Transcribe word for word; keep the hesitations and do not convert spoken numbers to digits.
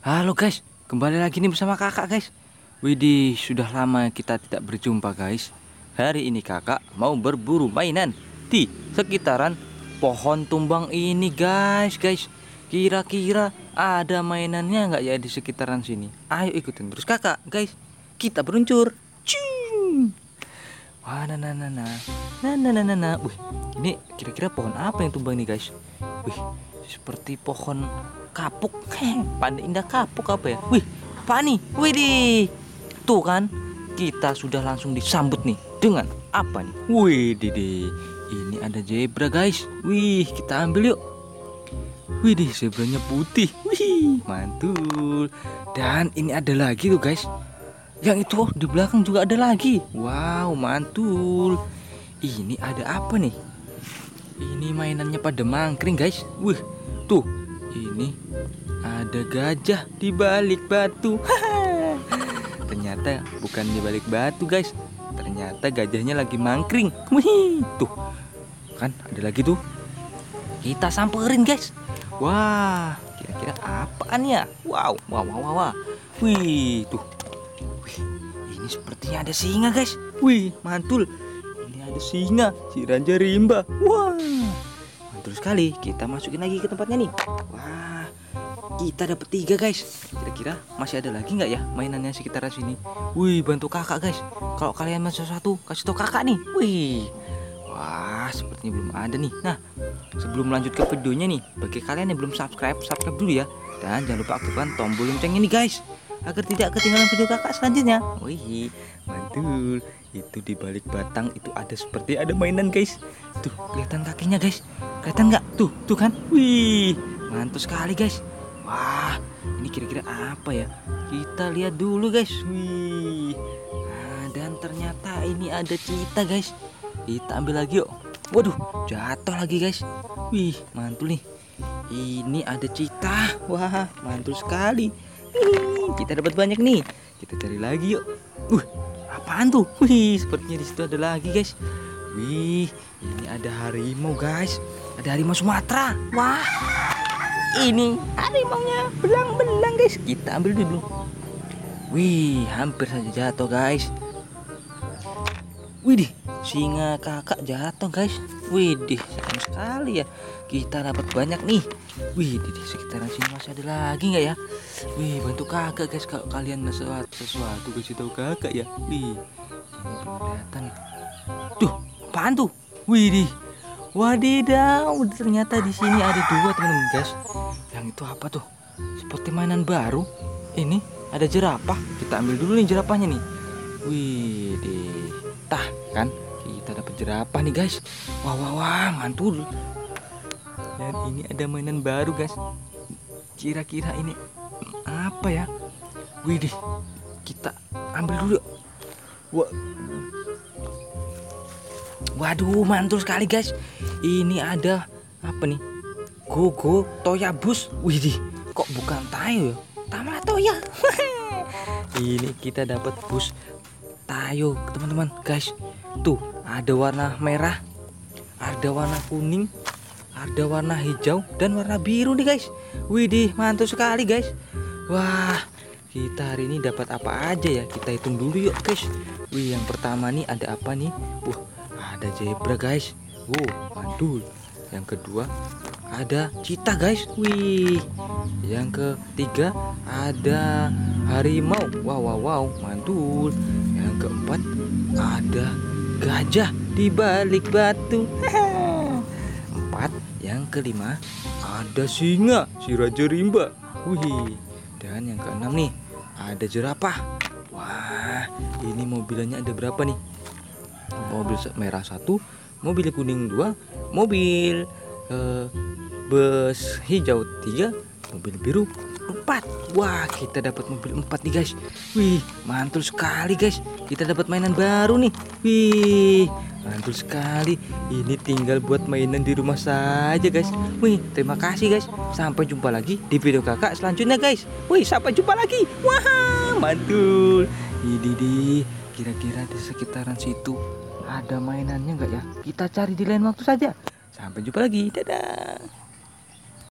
Halo guys, kembali lagi nih bersama kakak guys. Widih, sudah lama kita tidak berjumpa guys. Hari ini kakak mau berburu mainan di sekitaran pohon tumbang ini guys. Guys, kira-kira ada mainannya nggak ya di sekitaran sini? Ayo ikutin terus kakak guys. Kita beruncur. Cing. Wah, nah, nah, nah, nah, nah, nah, nah, nah, nah. Wih, ini kira-kira pohon apa yang tumbang nih guys? Wih, seperti pohon kapuk. Heh, pandai indah kapuk apa ya? Wih, apa nih? Wih di, tuh kan, kita sudah langsung disambut nih dengan apa nih? Wih, didi, ini ada zebra guys. Wih, kita ambil yuk. Wih, di zebranya putih. Wih, mantul. Dan ini ada lagi tuh guys. Yang itu oh, di belakang juga ada lagi. Wow, mantul. Ini ada apa nih? Ini mainannya pada mangkring guys. Wih, tuh. Ini ada gajah di balik batu. Ternyata bukan di balik batu guys. Ternyata gajahnya lagi mangkring. Wih, tuh. Kan ada lagi tuh. Kita samperin guys. Wah, kira-kira apaan ya? Wow, wow, wow, wow, wow. Wih, tuh. Wih, ini sepertinya ada singa guys. Wih, mantul. Ini ada singa, si Raja Rimba. Wah, mantul sekali. Kita masukin lagi ke tempatnya nih. Wah, kita dapat tiga guys. Kira-kira masih ada lagi nggak ya mainannya sekitaran sini? Wih, bantu kakak guys. Kalau kalian masih sesuatu, kasih tau kakak nih. Wih, wah, sepertinya belum ada nih. Nah, sebelum lanjut ke videonya nih, bagi kalian yang belum subscribe, subscribe dulu ya. Dan jangan lupa aktifkan tombol lonceng ini guys, agar tidak ketinggalan video kakak selanjutnya. Wih, mantul. Itu di balik batang itu ada seperti ada mainan guys. Tuh, kelihatan kakinya guys. Kelihatan nggak? Tuh, tuh kan? Wih, mantul sekali guys. Wah, ini kira-kira apa ya? Kita lihat dulu guys. Wih. Nah, dan ternyata ini ada cita guys. Kita ambil lagi yuk. Waduh, jatuh lagi guys. Wih, mantul nih. Ini ada cita. Wah, mantul sekali. Wih, kita dapat banyak nih. Kita cari lagi yuk. Uh, apaan tuh? Wih, sepertinya di situ ada lagi guys. Wih, ini ada harimau guys. Ada harimau Sumatera. Wah, ini harimaunya belang-belang guys. Kita ambil dulu. Wih, hampir saja jatuh guys. Widih, singa kakak jatuh guys. Widih, sayang sekali ya. Kita dapat banyak nih. Wih, di sekitaran sini masih ada lagi nggak ya? Wih, bantu kakak guys. Kalau kalian sesuatu sesuatu kasih tahu kakak ya. Wih, ini belum kelihatan nih. Tuh, apaan tuh? Widih, wadidaw. Ternyata di sini ada dua teman-teman guys. Yang itu apa tuh? Seperti mainan baru. Ini ada jerapah. Kita ambil dulu nih jerapahnya nih. Wih, deh. Tah, kan kita dapat jerapah nih guys. Wah, wah, wah, mantul. Dan ini ada mainan baru guys. Kira-kira ini apa ya? Widih, kita ambil dulu. Wah, waduh, mantul sekali guys. Ini ada apa nih? Gogo Toyabus. Widih, kok bukan Tayo ya? Tama Toya. Ini kita dapat bus Tayo teman-teman guys. Tuh ada warna merah, ada warna kuning, ada warna hijau dan warna biru nih guys. Widih, mantul sekali guys. Wah, kita hari ini dapat apa aja ya? Kita hitung dulu yuk guys. Wih, yang pertama nih ada apa nih? Wah, ada zebra guys. Wow, mantul. Yang kedua ada cita guys. Wih, yang ketiga ada harimau. Wow, wow, wow, mantul. Yang keempat ada gajah di balik batu. Empat. Yang kelima ada singa, si Raja Rimba. Wih. Dan yang keenam nih ada jerapah. Wah, ini mobilnya ada berapa nih? Mobil merah satu, mobil kuning dua, mobil eh, bus hijau tiga, mobil biru empat. Wah, kita dapat mobil empat nih guys. Wih, mantul sekali guys. Kita dapat mainan baru nih. Wih, mantul sekali. Ini tinggal buat mainan di rumah saja guys. Wih, terima kasih guys. Sampai jumpa lagi di video kakak selanjutnya guys. Wih, sampai jumpa lagi. Wah, mantul. Ini kira-kira di sekitaran situ ada mainannya nggak ya? Kita cari di lain waktu saja. Sampai jumpa lagi. Dadah.